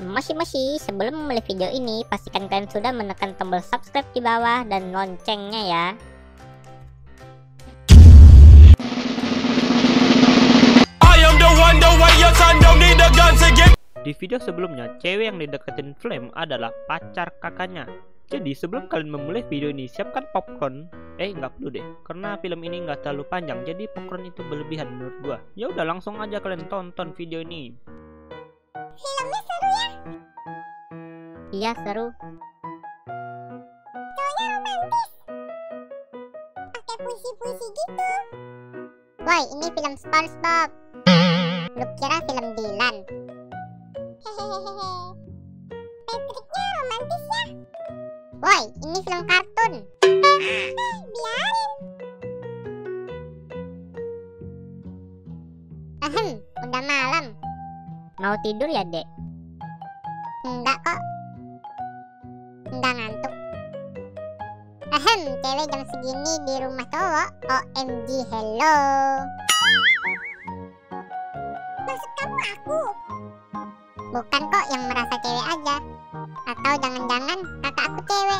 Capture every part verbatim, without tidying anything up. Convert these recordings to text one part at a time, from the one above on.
Moshi-moshi, sebelum memulai video ini, pastikan kalian sudah menekan tombol subscribe di bawah dan loncengnya ya. Di video sebelumnya, cewek yang dideketin Flame adalah pacar kakaknya. Jadi sebelum kalian memulai video ini, siapkan popcorn. Eh, nggak perlu deh, karena film ini nggak terlalu panjang, jadi popcorn itu berlebihan menurut gua. Ya udah, langsung aja kalian tonton video ini. Filmnya seru ya? Iya seru. Cowoknya romantis. Pakai puisi-puisi gitu. Woi, ini film SpongeBob. Lu kira film Dylan? Hehehehe. Patricknya romantis ya? Woi, ini film kartun. Eh, biarin. Ahem, udah malam. Mau tidur ya, Dek? Enggak kok. Enggak ngantuk. Ahem, cewek jam segini di rumah cowok. O M G, hello. Maksud kamu aku? Bukan kok, yang merasa cewek aja. Atau jangan-jangan kakak aku cewek.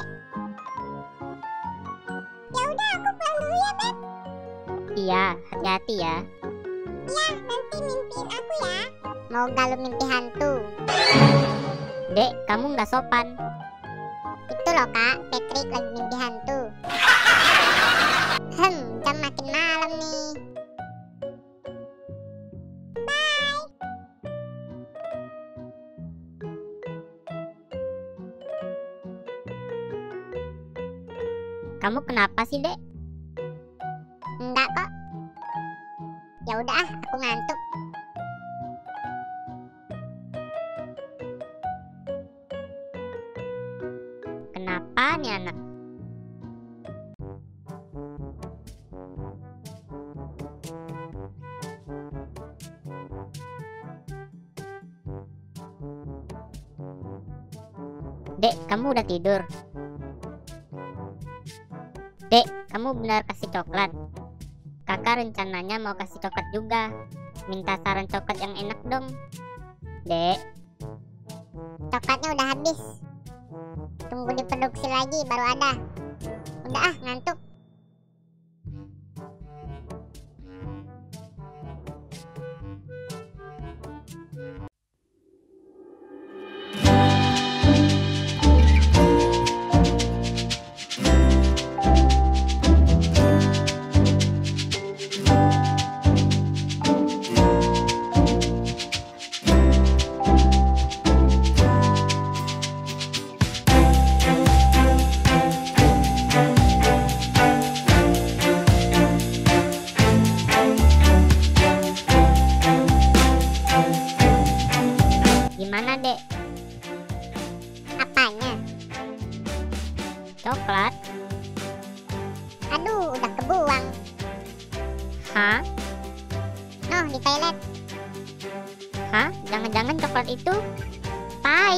Ya udah, aku pulang dulu ya, Beb. Iya, hati-hati ya. Ya, nanti mimpiin aku ya. Mau galau mimpi hantu. Dek, kamu nggak sopan. Itu loh kak, Patrick lagi mimpi hantu. Hmm, jam makin malam nih. Bye. Kamu kenapa sih, Dek? Enggak kok. Ya udah ah, aku ngantuk. Kenapa nih anak? Dek, kamu udah tidur? Dek, kamu benar kasih coklat? Kakak rencananya mau kasih coklat juga. Minta saran coklat yang enak dong. Dek, coklatnya udah habis. Tunggu diproduksi lagi baru ada. Udah ah, ngantuk. Gimana, Dek? Apanya? Coklat? Aduh, udah kebuang. Hah? Noh, di toilet. Hah? Jangan-jangan coklat itu tai?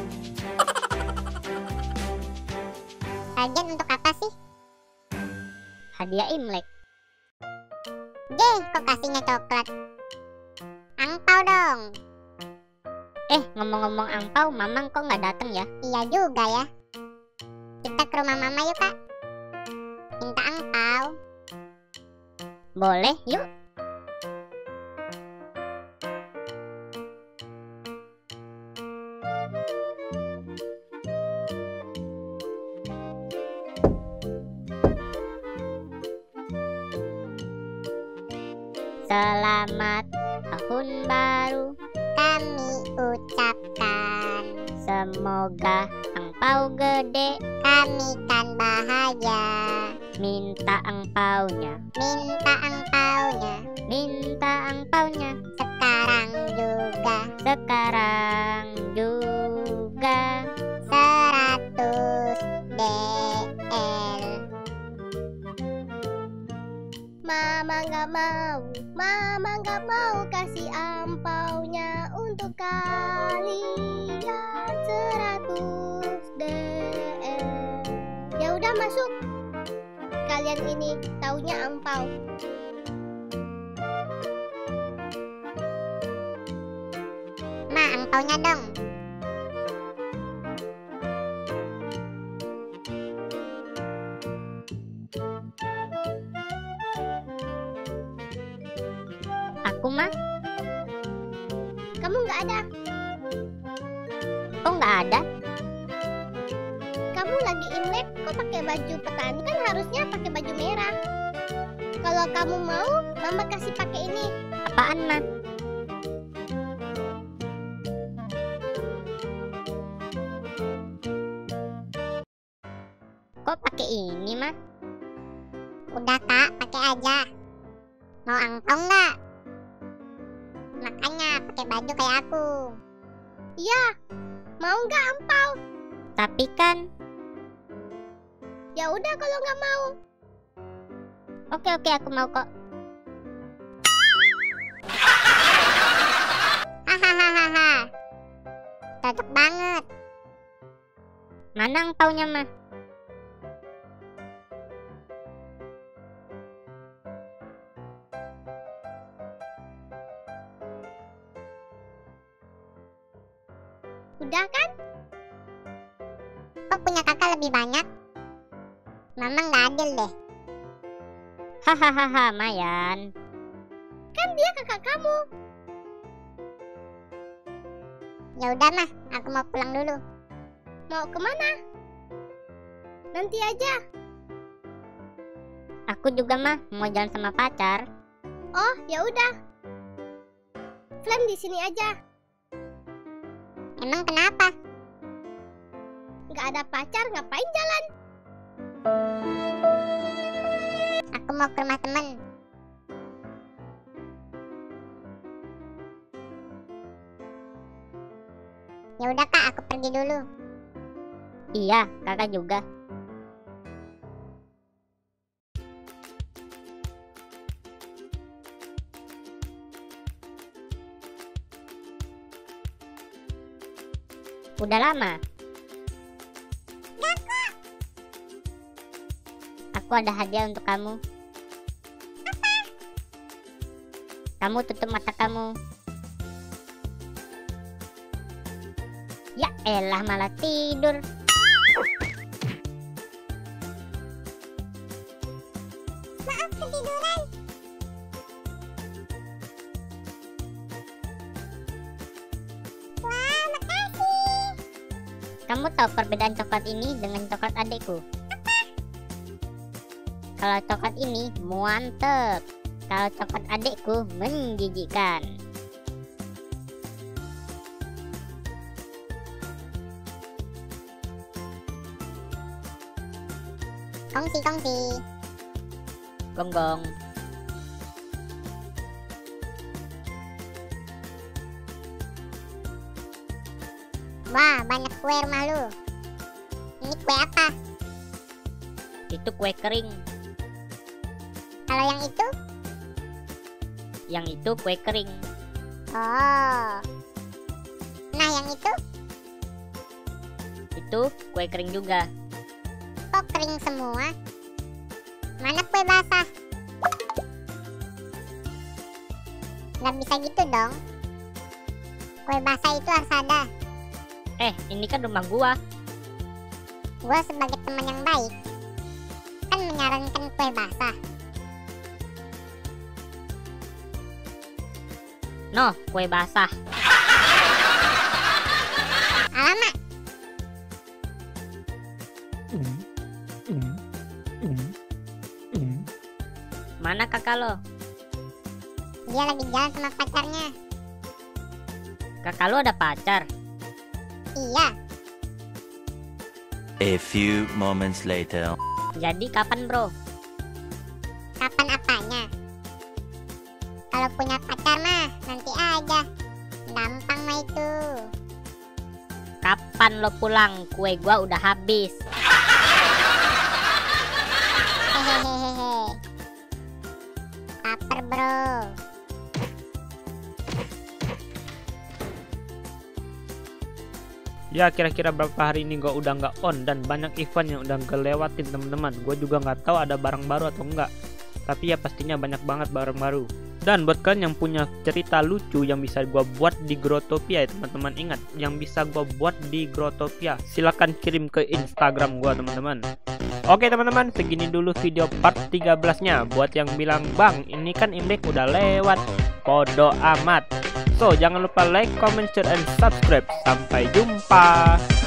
Lagian untuk apa sih? Hadiah Imlek. Deh, kok kasihnya coklat? Angpau dong. Eh, ngomong-ngomong angpau, Mamang kok nggak datang ya? Iya juga ya. Kita ke rumah Mama yuk, Kak. Minta angpau. Boleh, yuk. Selamat tahun baru kami ucapkan, semoga angpau gede, kami kan bahagia. Minta angpaunya, minta angpaunya, minta angpaunya. Sekarang juga, sekarang juga. Seratus D L. Mama nggak mau, Mama nggak mau kasih ampaunya untuk kalian seratus D L. Ya udah masuk. Kalian ini taunya ampau. Ma, angpaunya dong. mah. Kamu nggak ada. Kok nggak ada? Kamu lagi Imlek kok pakai baju petani, kan harusnya pakai baju merah. Kalau kamu mau, mama kasih pakai ini. Apaan mah? Kok pakai ini mah? Udah kak, pakai aja. Mau angpau nggak? Makanya pakai baju kayak aku. Iya, mau nggak ampau? Tapi kan. Ya udah kalau nggak mau. Oke oke aku mau kok. Hahaha. Cocok banget. Mana angpaunya mah? Udah kan? Kok punya kakak lebih banyak? Mama nggak adil deh. Hahaha, Mayan. Kan dia kakak kamu. Ya udah mah, aku mau pulang dulu. Mau kemana? Nanti aja. Aku juga mah mau jalan sama pacar. Oh, ya udah. Flem di sini aja. Emang kenapa? Nggak ada pacar, ngapain jalan? Aku mau ke rumah temen. Ya udah kak, aku pergi dulu. Iya, kakak juga. Udah lama. Aku ada hadiah untuk kamu. Apa? Kamu tutup mata kamu. Ya elah, malah tidur. Maaf ketiduran. Wah, makasih. Kamu tahu perbedaan coklat ini dengan coklat adikku? Kalau coklat ini mantep, kalau coklat adikku menjijikkan. Kongsi-kongsi. Gonggong. Wah, banyak kue rumah lu. Ini kue apa? Itu kue kering. Kalau yang itu? Yang itu kue kering. Oh. Nah, yang itu? Itu kue kering juga. Kok kering semua? Mana kue basah? Nggak bisa gitu dong. Kue basah itu harus ada. Eh, ini kan rumah gua. Gua sebagai teman yang baik kan menyarankan kue basah. Noh, kue basah. Alamak. Mana kakak lo? Dia lagi jalan sama pacarnya. Kakak lo ada pacar? Iya. A few moments later. Jadi kapan bro? Kapan apanya? Kalau punya pacar mah nanti aja. Gampang mah itu. Kapan lo pulang? Kue gua udah habis. Hehehehe. Lapar bro. Ya kira-kira berapa hari ini gue udah nggak on dan banyak event yang udah ngelewatin teman-teman. Gue juga nggak tahu ada barang baru atau enggak. Tapi ya pastinya banyak banget barang baru. Dan buat kalian yang punya cerita lucu yang bisa gue buat di Growtopia ya teman-teman, ingat yang bisa gue buat di Growtopia, silahkan kirim ke Instagram gue teman-teman. Oke teman-teman, segini dulu video part tiga belas nya. Buat yang bilang bang ini kan Imlek udah lewat, Bodo amat. So, jangan lupa like, comment, share, and subscribe. Sampai jumpa.